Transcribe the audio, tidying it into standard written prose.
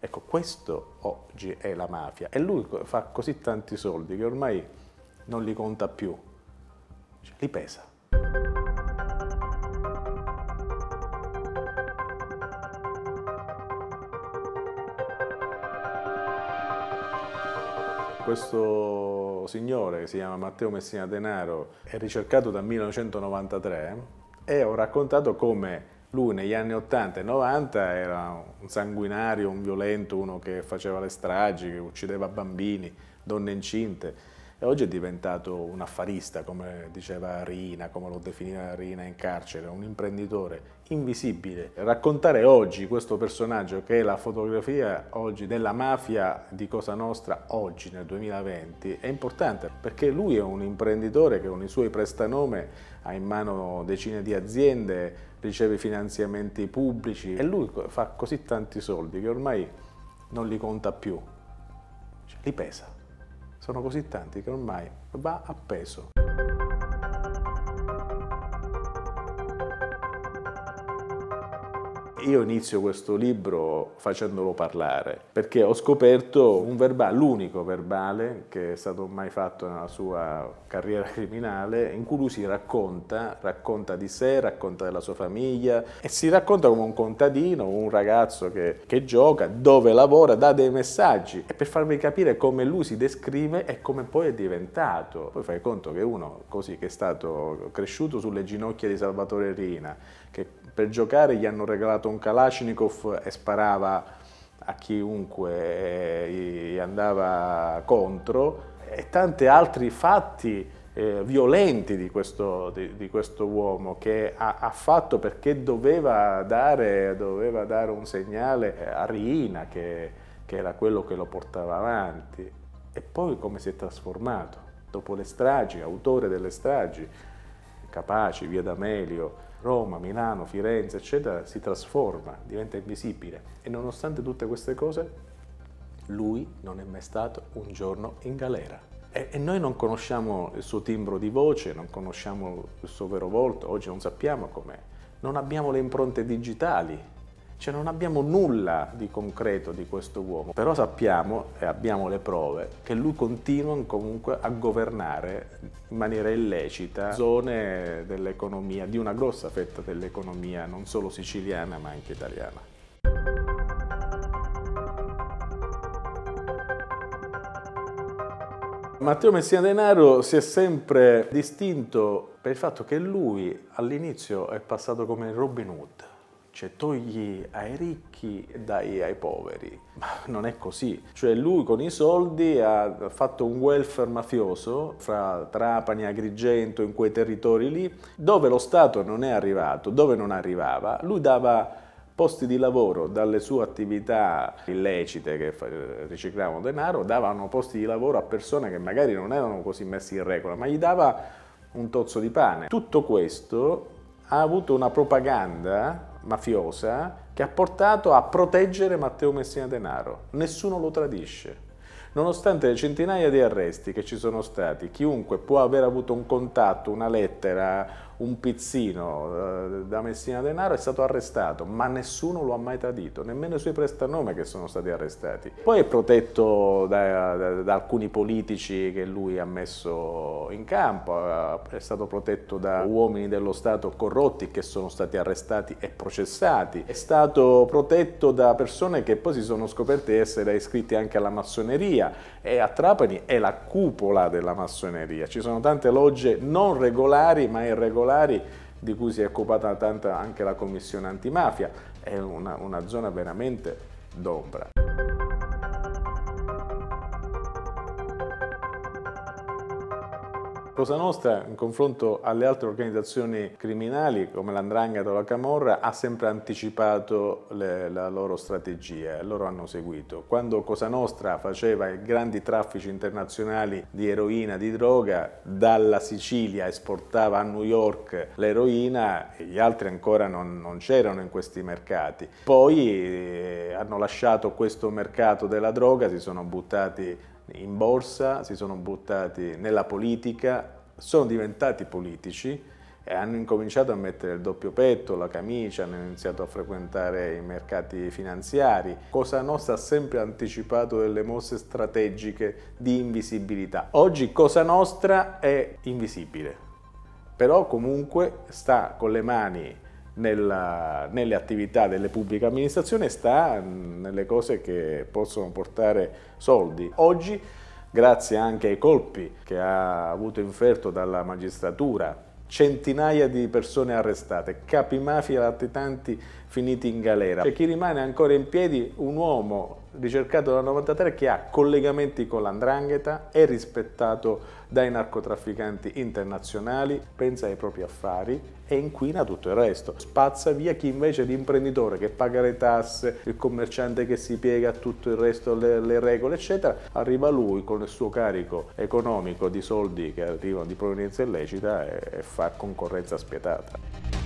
Ecco, questo oggi è la mafia e lui fa così tanti soldi che ormai non li conta più, cioè, li pesa. Questo signore, che si chiama Matteo Messina Denaro, è ricercato dal 1993 e ho raccontato come lui negli anni 80 e 90 era un sanguinario, un violento, uno che faceva le stragi, che uccideva bambini, donne incinte. E oggi è diventato un affarista, come diceva Riina, come lo definiva Riina in carcere, un imprenditore invisibile. Raccontare oggi questo personaggio, che è la fotografia oggi della mafia di Cosa Nostra, oggi nel 2020, è importante perché lui è un imprenditore che con i suoi prestanome ha in mano decine di aziende, riceve finanziamenti pubblici e lui fa così tanti soldi che ormai non li conta più, cioè, li pesa. Sono così tanti che ormai va a peso. Io inizio questo libro facendolo parlare, perché ho scoperto un verbale, l'unico verbale che è stato mai fatto nella sua carriera criminale, in cui lui si racconta di sé, racconta della sua famiglia e si racconta come un contadino, un ragazzo che gioca, dove lavora, dà dei messaggi e per farvi capire come lui si descrive e come poi è diventato. Poi fai conto che uno così che è stato cresciuto sulle ginocchia di Salvatore Riina, che per giocare gli hanno regalato un Kalashnikov e sparava a chiunque gli andava contro, e tanti altri fatti violenti di questo uomo che ha fatto perché doveva dare un segnale a Riina che era quello che lo portava avanti. E poi come si è trasformato dopo le stragi, autore delle stragi, Capaci, Via D'Amelio, Roma, Milano, Firenze, eccetera, si trasforma, diventa invisibile. E nonostante tutte queste cose, lui non è mai stato un giorno in galera. E noi non conosciamo il suo timbro di voce, non conosciamo il suo vero volto, oggi non sappiamo com'è. Non abbiamo le impronte digitali, cioè non abbiamo nulla di concreto di questo uomo. Però sappiamo, e abbiamo le prove, che lui continua comunque a governare in maniera illecita zone dell'economia, di una grossa fetta dell'economia, non solo siciliana ma anche italiana. Matteo Messina Denaro si è sempre distinto per il fatto che lui all'inizio è passato come Robin Hood, cioè togli ai ricchi e dai ai poveri, ma non è così, cioè lui con i soldi ha fatto un welfare mafioso fra Trapani, Agrigento, in quei territori lì, dove lo Stato non è arrivato, dove non arrivava, lui dava posti di lavoro dalle sue attività illecite che riciclavano denaro, davano posti di lavoro a persone che magari non erano così messi in regola, ma gli dava un tozzo di pane. Tutto questo ha avuto una propaganda mafiosa che ha portato a proteggere Matteo Messina Denaro. Nessuno lo tradisce. Nonostante le centinaia di arresti che ci sono stati, chiunque può aver avuto un contatto, una lettera, un pizzino da Messina Denaro è stato arrestato, ma nessuno lo ha mai tradito, nemmeno i suoi prestanome che sono stati arrestati. Poi è protetto da alcuni politici che lui ha messo in campo, è stato protetto da uomini dello Stato corrotti che sono stati arrestati e processati, è stato protetto da persone che poi si sono scoperte essere iscritte anche alla massoneria, e a Trapani è la cupola della massoneria. Ci sono tante logge non regolari ma irregolari di cui si è occupata tanta anche la commissione antimafia. È una zona veramente d'ombra. Cosa Nostra, in confronto alle altre organizzazioni criminali come l''Ndrangheta o la Camorra, ha sempre anticipato la loro strategia e loro hanno seguito. Quando Cosa Nostra faceva i grandi traffici internazionali di eroina, di droga, dalla Sicilia esportava a New York l'eroina, gli altri ancora non c'erano in questi mercati. Poi hanno lasciato questo mercato della droga, si sono buttati in borsa, si sono buttati nella politica, sono diventati politici e hanno incominciato a mettere il doppio petto, la camicia, hanno iniziato a frequentare i mercati finanziari. Cosa Nostra ha sempre anticipato delle mosse strategiche di invisibilità. Oggi Cosa Nostra è invisibile, però comunque sta con le mani nelle attività delle pubbliche amministrazioni, sta nelle cose che possono portare soldi. Oggi, grazie anche ai colpi che ha avuto inferto dalla magistratura, centinaia di persone arrestate, capi mafia latitanti finiti in galera. C'è chi rimane ancora in piedi, un uomo ricercato dal 93 che ha collegamenti con l''ndrangheta, è rispettato dai narcotrafficanti internazionali, pensa ai propri affari e inquina tutto il resto. Spazza via chi invece è l'imprenditore che paga le tasse, il commerciante che si piega a tutto il resto, le regole eccetera. Arriva lui con il suo carico economico di soldi che arrivano di provenienza illecita e fa concorrenza spietata.